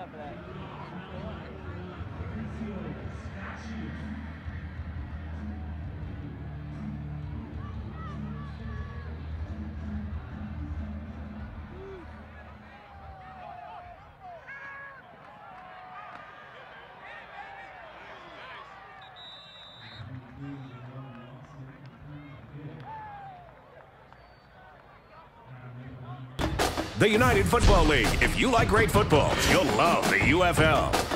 The United Football League. If you like great football, you'll love the UFL.